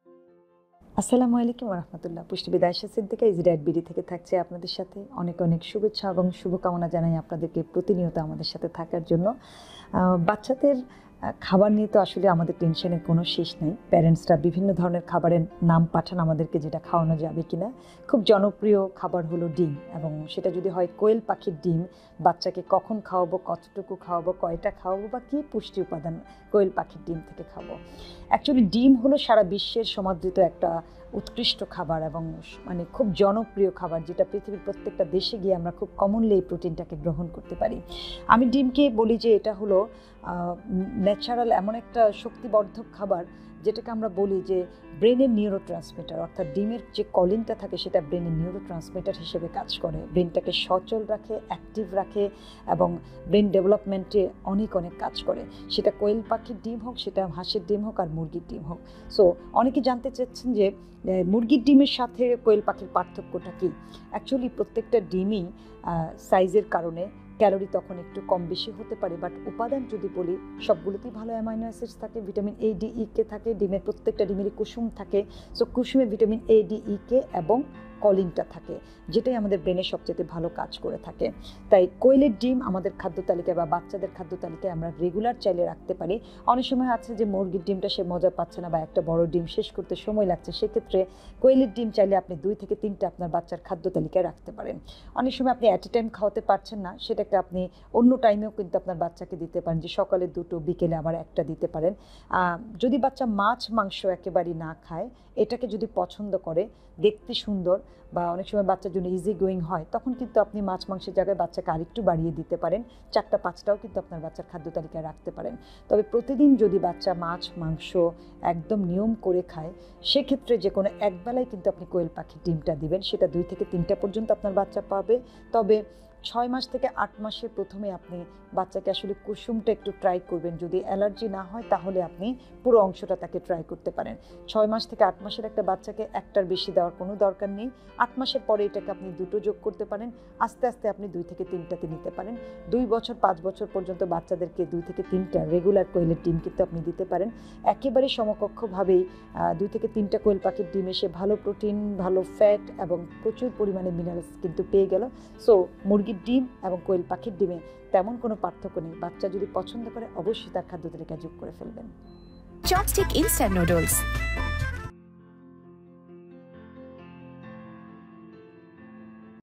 আসসালামু আলাইকুম রহমতুল্লাহ। পুষ্টিবিদ Ayesha Siddika easy diet BD থেকে থাকছে আপনাদের সাথে। অনেক অনেক শুভেচ্ছা এবং শুভকামনা জানাই আপনাদেরকে প্রতিনিয়ত আমাদের সাথে থাকার জন্য। বাচ্চাদের খাবার নিয়ে তো আসলে আমাদের টেনশনের কোনো শেষ নেই। প্যারেন্টসরা বিভিন্ন ধরনের খাবারের নাম পাঠান আমাদেরকে, যেটা খাওয়ানো যাবে কিনা। খুব জনপ্রিয় খাবার হলো ডিম, এবং সেটা যদি হয় কোয়েল পাখির ডিম, বাচ্চাকে কখন খাওয়াবো, কতটুকু খাওয়াবো, কয়টা খাওয়াবো, বা কী পুষ্টি উপাদান কোয়েল পাখির ডিম থেকে খাবো। অ্যাকচুয়ালি ডিম হলো সারা বিশ্বের সমাদৃত একটা উৎকৃষ্ট খাবার, এবং মানে খুব জনপ্রিয় খাবার, যেটা পৃথিবীর প্রত্যেকটা দেশে গিয়ে আমরা খুব কমনলি এই প্রোটিনটাকে গ্রহণ করতে পারি। আমি ডিমকে বলি যে এটা হলো ন্যাচারাল এমন একটা শক্তিবর্ধক খাবার, যেটাকে আমরা বলি যে ব্রেনের নিউরো ট্রান্সমিটার, অর্থাৎ ডিমের যে কলিনটা থাকে সেটা ব্রেনের নিউরো ট্রান্সমিটার হিসেবে কাজ করে, ব্রেনটাকে সচল রাখে, অ্যাক্টিভ রাখে, এবং ব্রেন ডেভেলপমেন্টে অনেক অনেক কাজ করে। সেটা কোয়েল পাখির ডিম হোক, সেটা হাঁসের ডিম হোক, আর মুরগির ডিম হোক। সো অনেকে জানতে চাচ্ছেন যে মুরগির ডিমের সাথে কোয়েল পাখির পার্থক্যটা কী। অ্যাকচুয়ালি প্রত্যেকটা ডিমই সাইজের কারণে ক্যালোরি তখন একটু কম বেশি হতে পারে, বাট উপাদান যদি বলি সবগুলোতেই ভালো অ্যামাইনো অ্যাসিডস থাকে, vitamin A D E K থাকে, ডিমের প্রত্যেকটা ডিমেরই কুসুম থাকে। সো কুসুমে vitamin A D E K এবং কলিনটা থাকে, যেটাই আমাদের ব্রেনের সবচেয়ে ভালো কাজ করে থাকে। তাই কোয়েলের ডিম আমাদের খাদ্য তালিকায় বা বাচ্চাদের খাদ্য তালিকায় আমরা রেগুলার চাইলে রাখতে পারি। অনেক সময় আছে যে মুরগির ডিমটা সে মজা পাচ্ছে না, বা একটা বড় ডিম শেষ করতে সময় লাগছে, সেক্ষেত্রে কোয়েলের ডিম চাইলে আপনি 2 থেকে 3টা আপনার বাচ্চার খাদ্য তালিকায় রাখতে পারেন। অনেক সময় আপনি অ্যাট এ টাইম খাওয়াতে পারছেন না, সেটাকে আপনি অন্য টাইমেও কিন্তু আপনার বাচ্চাকে দিতে পারেন, যে সকালে 2টো, বিকেলে আবার 1টা দিতে পারেন। যদি বাচ্চা মাছ মাংস একেবারেই না খায়, এটাকে যদি পছন্দ করে, দেখতে সুন্দর, বা অনেক সময় বাচ্চার জন্য ইজি গোয়িং হয়, তখন কিন্তু আপনি মাছ মাংসের জায়গায় বাচ্চাকে আরেকটু বাড়িয়ে দিতে পারেন। 4টা 5টাও কিন্তু আপনার বাচ্চার খাদ্য তালিকায় রাখতে পারেন। তবে প্রতিদিন যদি বাচ্চা মাছ মাংস একদম নিয়ম করে খায়, সেক্ষেত্রে যে কোনো একবেলায় কিন্তু আপনি কোয়েল পাখির ডিমটা দিবেন। সেটা 2 থেকে 3টা পর্যন্ত আপনার বাচ্চা পাবে। তবে 6 মাস থেকে 8 মাসের প্রথমে আপনি বাচ্চাকে আসলে কুসুমটা একটু ট্রাই করবেন। যদি অ্যালার্জি না হয় তাহলে আপনি পুরো অংশটা তাকে ট্রাই করতে পারেন। 6 মাস থেকে 8 মাসের একটা বাচ্চাকে 1টার বেশি দেওয়ার কোনো দরকার নেই। 8 মাসের পরে এটাকে আপনি 2টো যোগ করতে পারেন। আস্তে আস্তে আপনি 2 থেকে 3টাতে নিতে পারেন। 2 বছর 5 বছর পর্যন্ত বাচ্চাদেরকে 2 থেকে 3টা রেগুলার কোয়েলের ডিম কিন্তু আপনি দিতে পারেন। একেবারে সমকক্ষভাবেই 2 থেকে 3টা কোয়েল পাখির ডিমে সে ভালো প্রোটিন, ভালো ফ্যাট এবং প্রচুর পরিমাণে মিনারেলস কিন্তু পেয়ে গেল। সো মুরগির ডিম এবং কোয়েল পাখির ডিমে তেমন কোনো পার্থক্য নেই। বাচ্চা যদি পছন্দ করে অবশ্যই তার খাদ্য তালিকায় যোগ করে ফেলবেন। Chopstick instant noodles